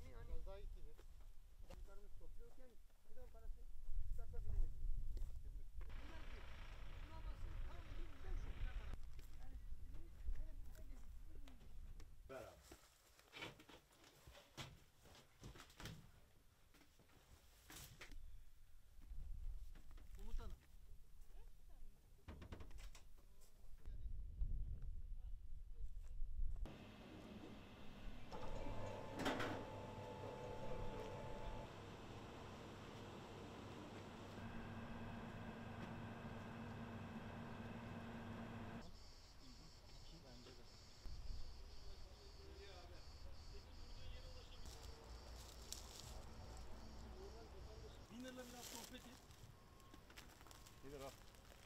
Biraz sohbet et. Gelir al.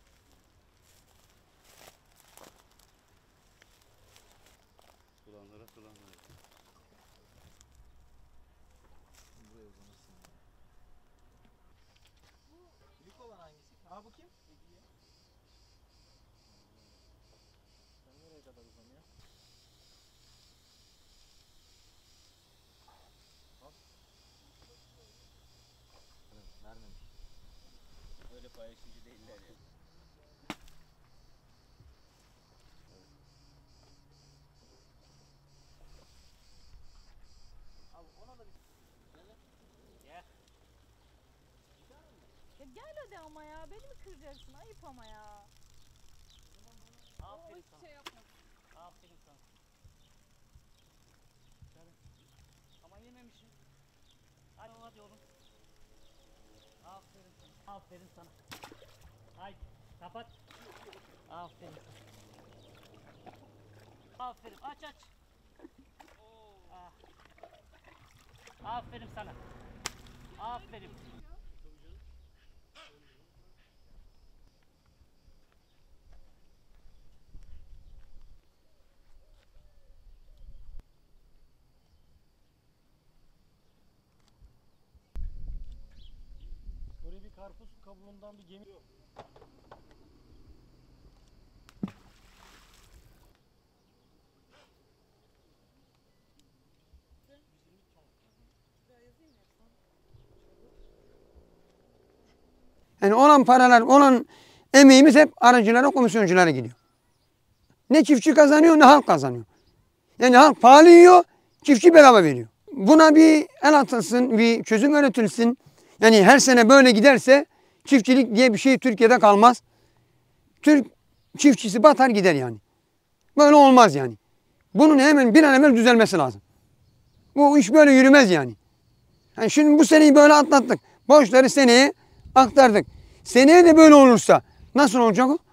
Sulanlara. Buraya uzanırsın. Bu büyük olan hangisi? Ha bu kim? Sen nereye kadar uzanıyor? Bak. Vermemiş. Öyle paylaşıcı değiller ya. Abi ona da bir... Gel. Ya gel hadi ama ya. Beni mi kıracaksın? Ayıp ama ya. Aferin Hiçbir sana. şey yapma. Aferin sana. Ama yememişim. Hadi oğlum. Aferin sana. Aferin sana. Haydi kapat. Aferin. Aferin. Aç. Ah. Aferin sana. Aferin. Böyle bir karpuz kabuğundan bir gemi yok. Yani olan paralar, olan emeğimiz hep aracılara, komisyonculara gidiyor. Ne çiftçi kazanıyor ne halk kazanıyor. Yani halk pahalı yiyor, çiftçi bedava veriyor. Buna bir el atılsın, bir çözüm üretilsin. Yani her sene böyle giderse çiftçilik diye bir şey Türkiye'de kalmaz. Türk çiftçisi batar gider yani. Böyle olmaz yani. Bunun hemen bir an evvel düzelmesi lazım. Bu iş böyle yürümez yani. Yani şimdi bu seneyi böyle atlattık. Borçları seneye aktardık. Seneye de böyle olursa nasıl olacak o?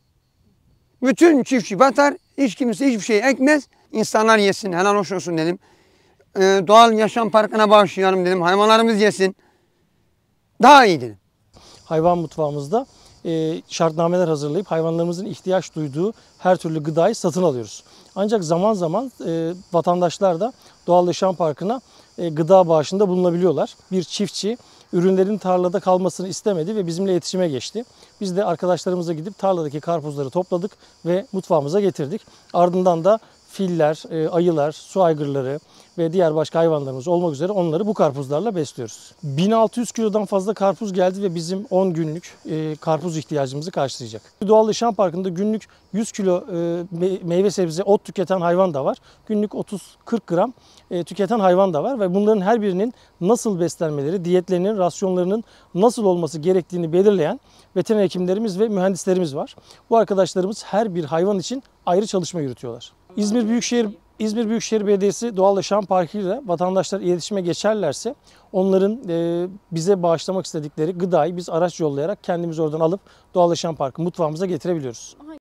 Bütün çiftçi batar, hiç kimse hiçbir şey ekmez. İnsanlar yesin, helal hoş olsun dedim. Doğal yaşam parkına bağışlayalım dedim. Hayvanlarımız yesin. Daha iyi dedim. Hayvan mutfağımızda şartnameler hazırlayıp hayvanlarımızın ihtiyaç duyduğu her türlü gıdayı satın alıyoruz. Ancak zaman zaman vatandaşlar da Doğal Yaşam Parkı'na gıda bağışında bulunabiliyorlar. Bir çiftçi ürünlerin tarlada kalmasını istemedi ve bizimle iletişime geçti. Biz de arkadaşlarımıza gidip tarladaki karpuzları topladık ve mutfağımıza getirdik. Ardından da filler, ayılar, su aygırları ve diğer başka hayvanlarımız olmak üzere onları bu karpuzlarla besliyoruz. 1600 kilodan fazla karpuz geldi ve bizim 10 günlük karpuz ihtiyacımızı karşılayacak. Doğal Yaşam Parkı'nda günlük 100 kilo meyve sebze ot tüketen hayvan da var. Günlük 30-40 gram tüketen hayvan da var ve bunların her birinin nasıl beslenmeleri, diyetlerinin, rasyonlarının nasıl olması gerektiğini belirleyen veteriner hekimlerimiz ve mühendislerimiz var. Bu arkadaşlarımız her bir hayvan için ayrı çalışma yürütüyorlar. İzmir Büyükşehir Belediyesi Doğal Yaşam Parkı ile vatandaşlar iletişime geçerlerse onların bize bağışlamak istedikleri gıdayı biz araç yollayarak kendimiz oradan alıp Doğal Yaşam Parkı mutfağımıza getirebiliyoruz.